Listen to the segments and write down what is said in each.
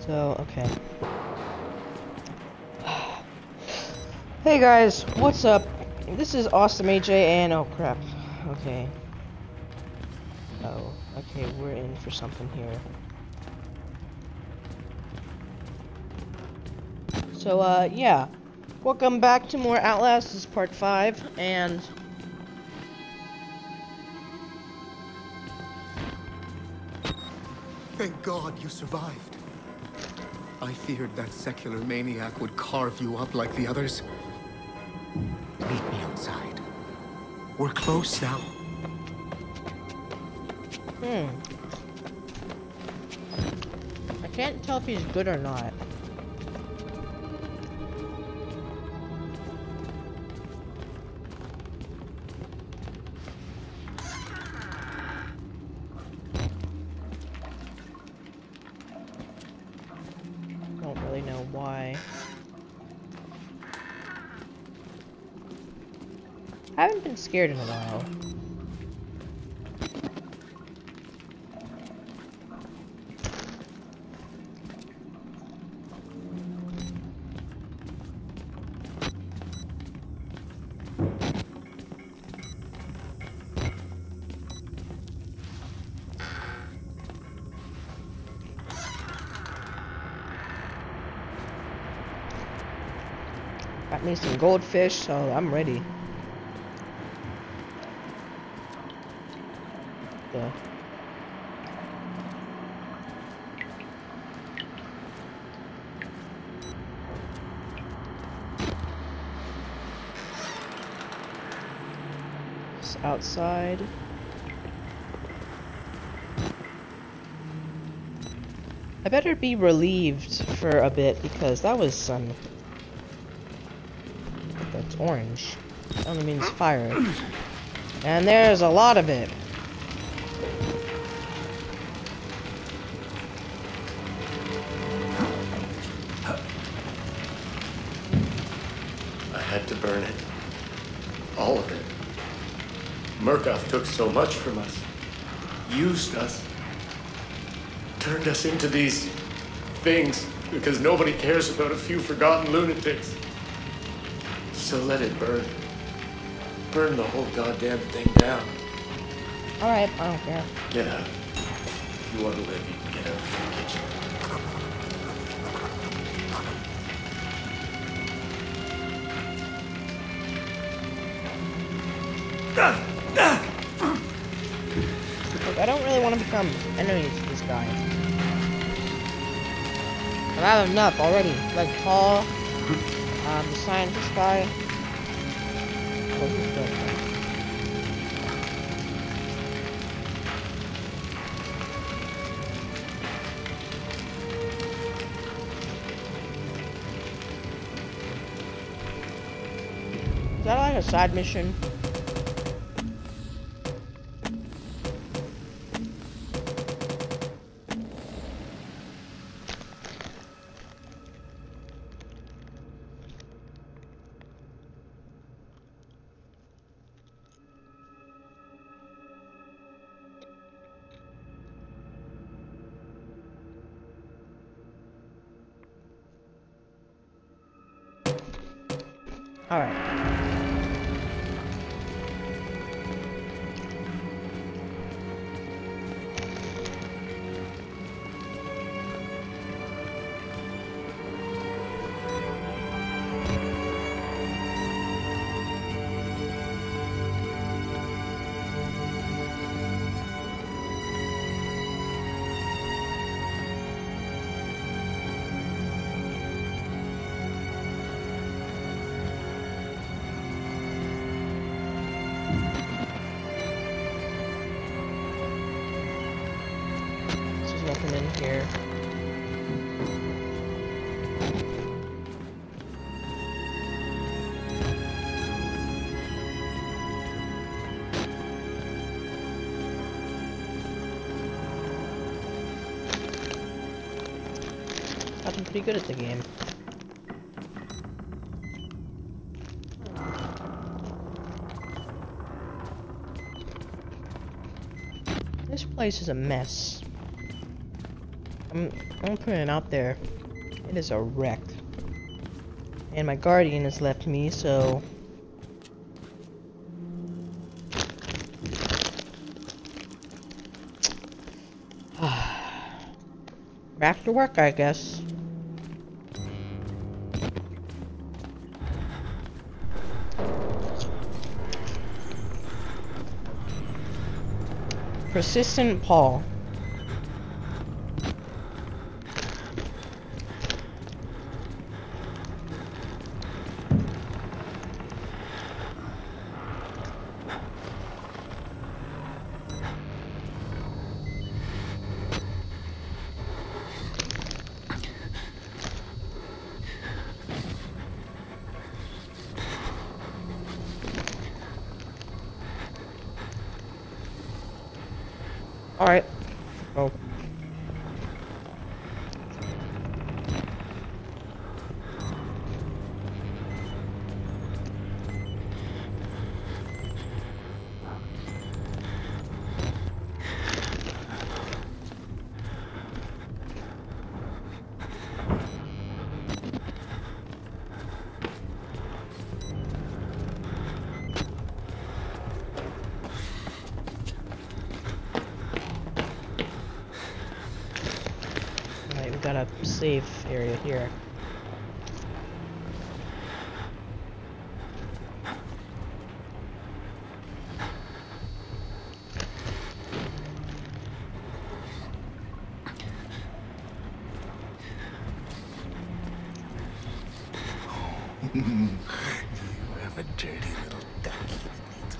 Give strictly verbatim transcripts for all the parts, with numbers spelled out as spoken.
So, okay. Hey guys, what's up? This is Awesome A J and oh crap. Okay. Oh, okay, we're in for something here. So, uh, yeah. Welcome back to more Outlast. This is part five, and... Thank God you survived. I feared that secular maniac would carve you up like the others. Meet me outside. We're close now. Hmm. I can't tell if he's good or not. Don't really know why. I haven't been scared in a while. Got me some goldfish, so I'm ready. The it's outside. I better be relieved for a bit because that was some. That's orange. That only means fire. And there's a lot of it. I had to burn it. All of it. Murkoff took so much from us. Used us. Turned us into these things because nobody cares about a few forgotten lunatics. So let it burn. Burn the whole goddamn thing down. Alright, I don't care. Get out. If you want to live, you can get out of the kitchen. Look, I don't really want to become enemies with this guy. I've had enough already. Like Paul, um, the scientist guy. Oh, he's good. Is that like a side mission? Alright. There's nothing in here. I've been pretty good at the game. This place is a mess. I'm, I'm putting it out there. It is a wreck. And my guardian has left me, so... back to work, I guess. Persistent Paul. Alright. Oh. Got a safe area here. You have a dirty little ducky that needs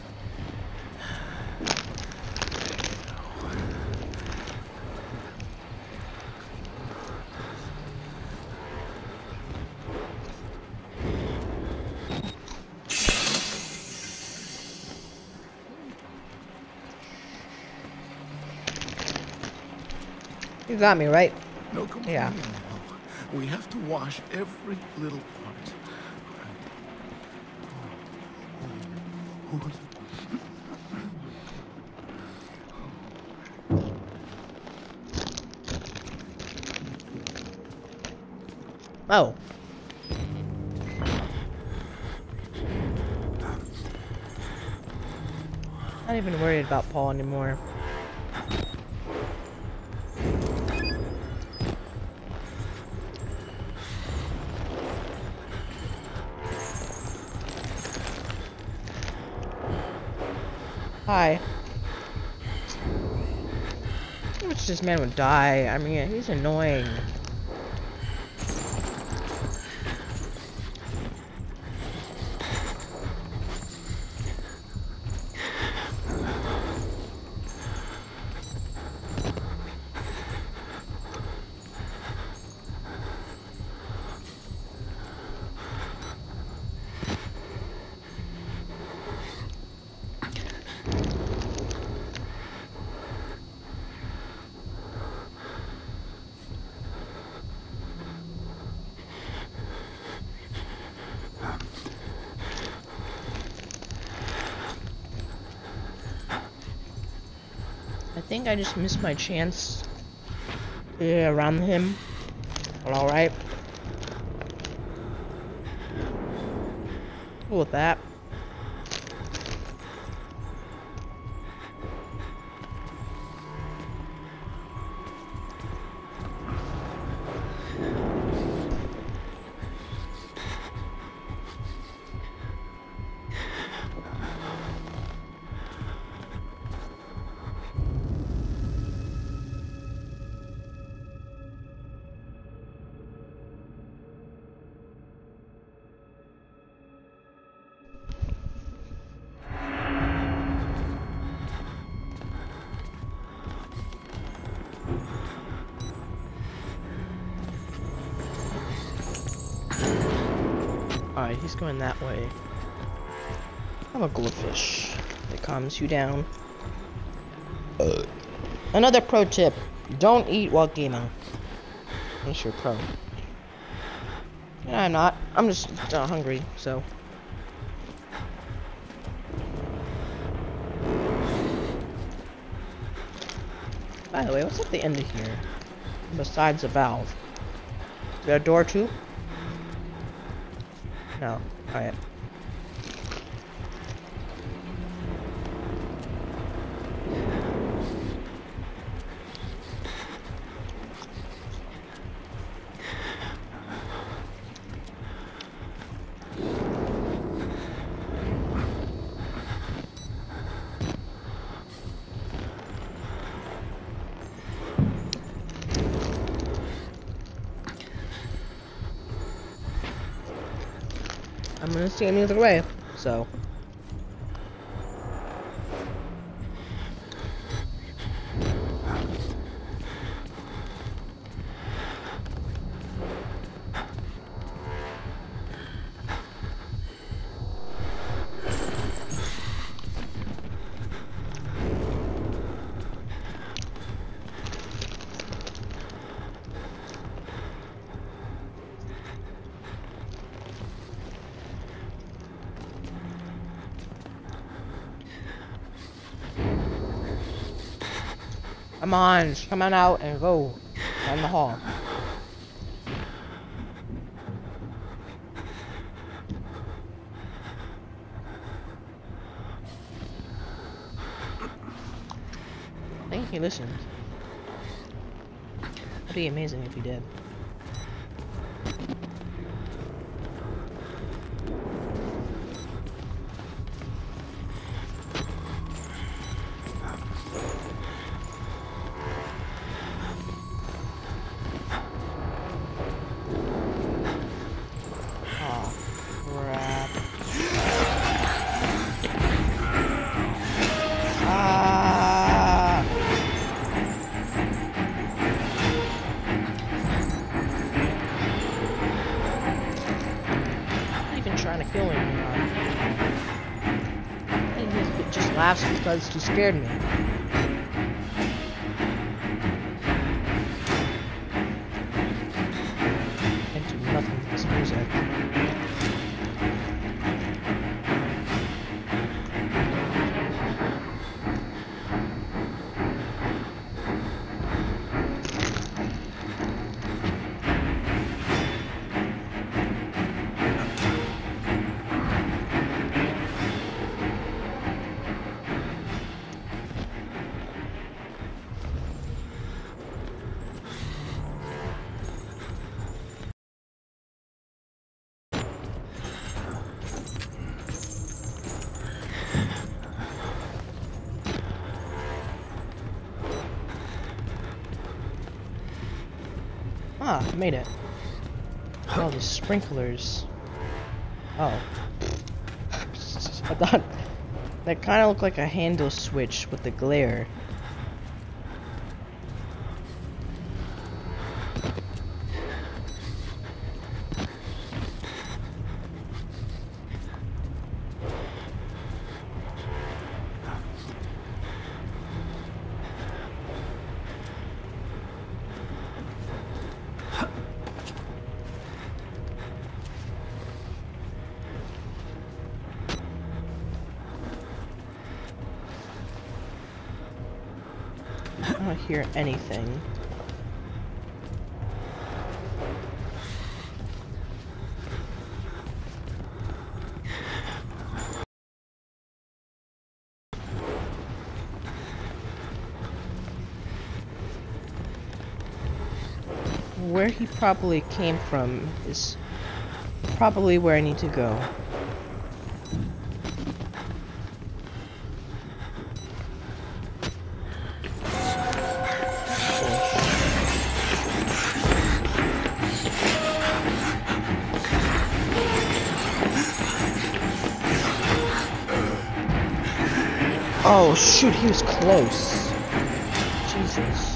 You got me, right? no complaining Yeah. now. We have to wash every little part. Oh. Not even worried about Paul anymore. Hi. I wish this man would die. I mean, he's annoying. I think I just missed my chance yeah, around him. But alright. Cool with that. Alright, he's going that way. I'm a goldfish. It calms you down. Uh. Another pro tip. Don't eat while gaming. Unless you're pro. Yeah, I'm not. I'm just uh, hungry, so. By the way, what's at the end of here? besides a valve. Is there a door too? No. Alright. I'm gonna see any other way, so. Come on, just come on out and go down the hall. I think he listened. That'd be amazing if he did. Trying to kill him. I think he just laughs because he scared me. Can't do nothing with this music. Ah, I made it. Oh, the sprinklers. Oh. I thought that kind of looked like a handle switch with the glare. I don't hear anything. Where he probably came from is probably where I need to go. Oh shoot, he was close. Jesus.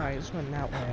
Alright, it's going that way.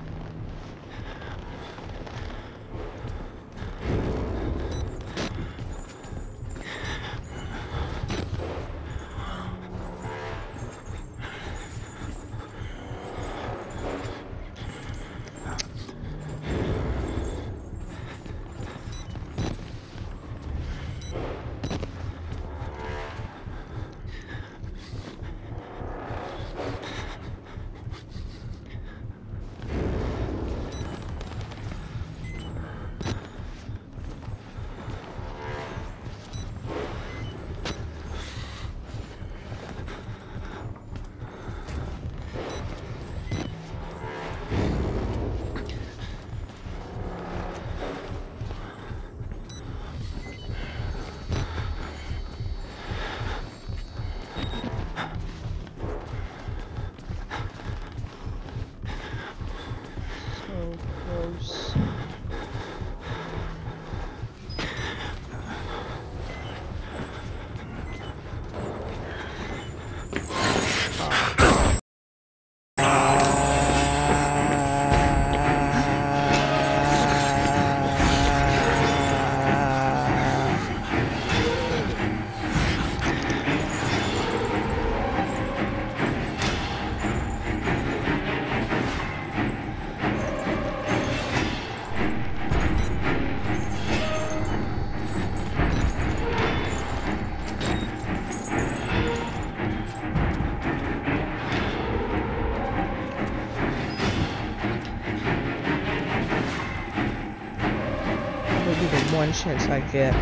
One chance I get.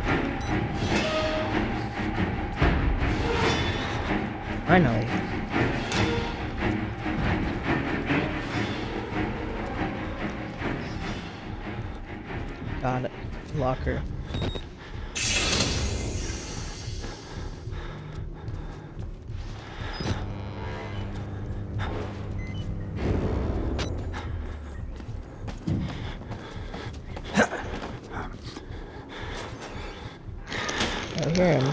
Finally. Got it. Locker. I hear him.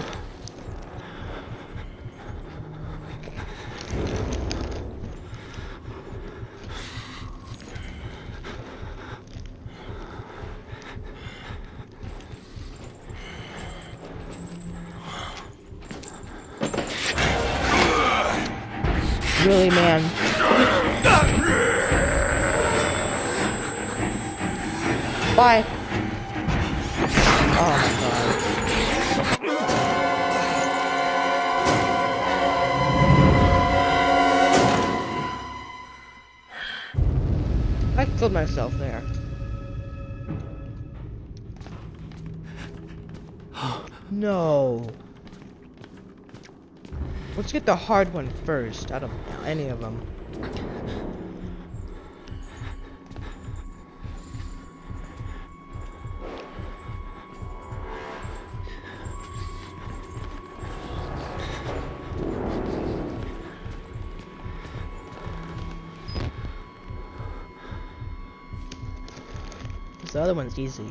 Really, man. Bye. Oh my god. I killed myself there. No. Let's get the hard one first, out of any of them. The other one's easy.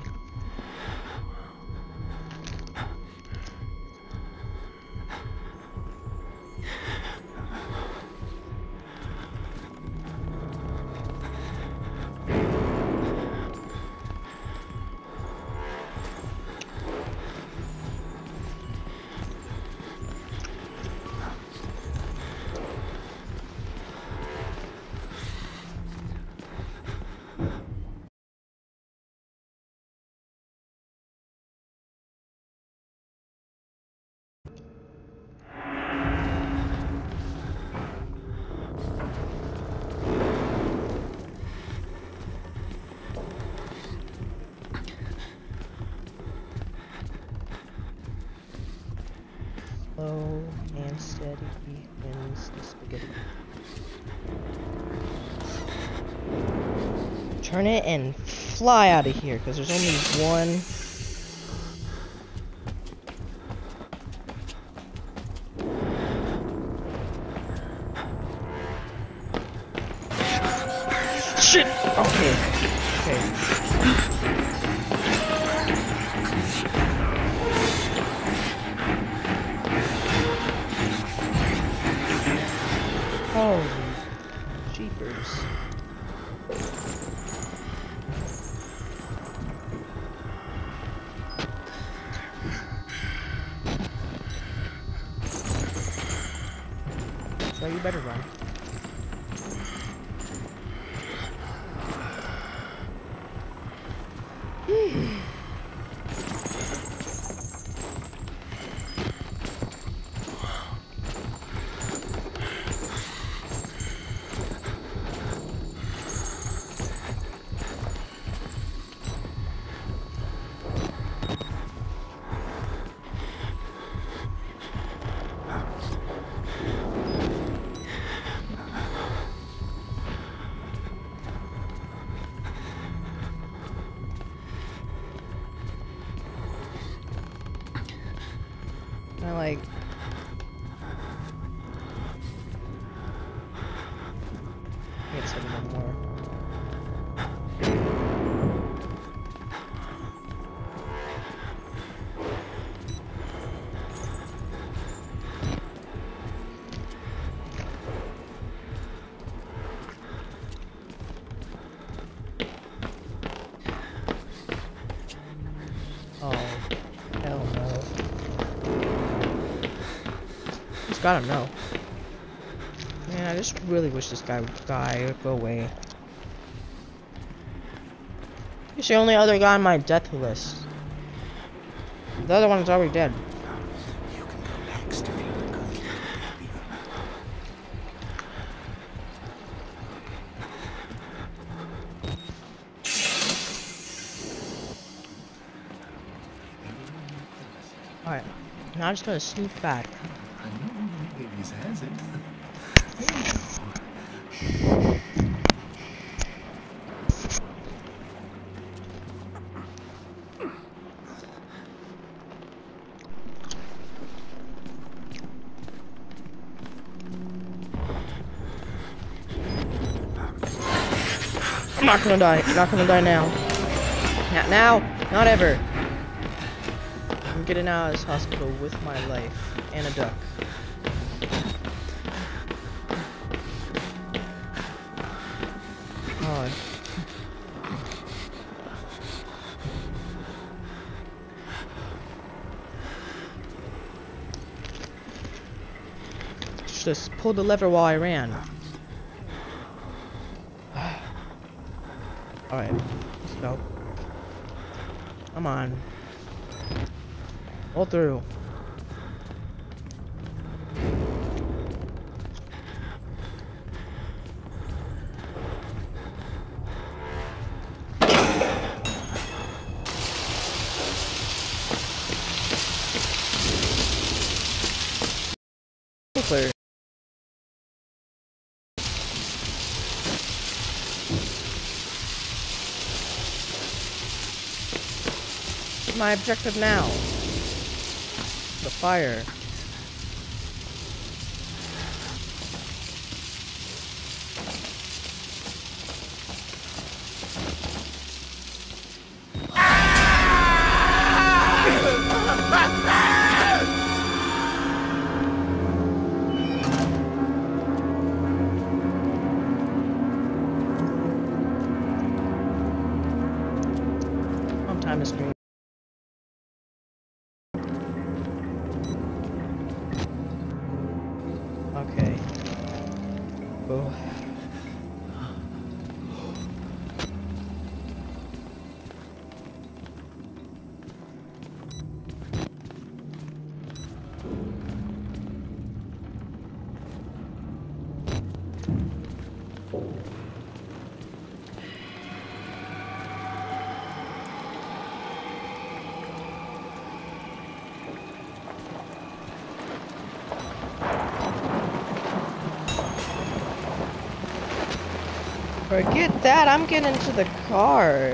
Slow and steady wins the spaghetti. Turn it and fly out of here, because there's only one. Shit! Okay. Okay. Holy jeepers. so you better run. I like. Get some more. Oh, hell no. Gotta know. Man, I just really wish this guy would die or go away. He's the only other guy on my death list. The other one's already dead. You can go next if you look good. Alright, now I'm just gonna sneak back. Ladies has it. I'm not gonna die. I'm not gonna die now. Not now. Not ever. I'm getting out of this hospital with my life and a duck. God. Just pulled the lever while I ran. Alright, let's go. Come on. All through. Clear. My objective now. The fire. Time to screen. Okay. Oh. Forget that, I'm getting into the car.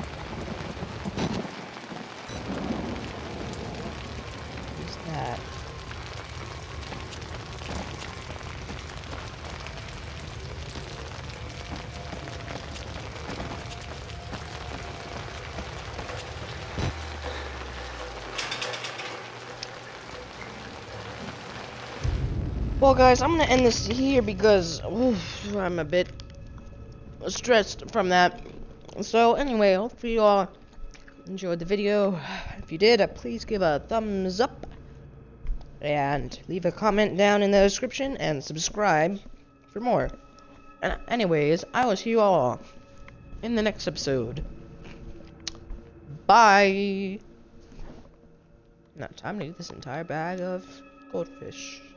What's that? Well guys, I'm gonna end this here because oof, I'm a bit stressed from that. So anyway, hopefully you all enjoyed the video. If you did, uh, please give a thumbs up. And leave a comment down in the description and subscribe for more. And anyways, I will see you all in the next episode. Bye. Now time to eat this entire bag of goldfish.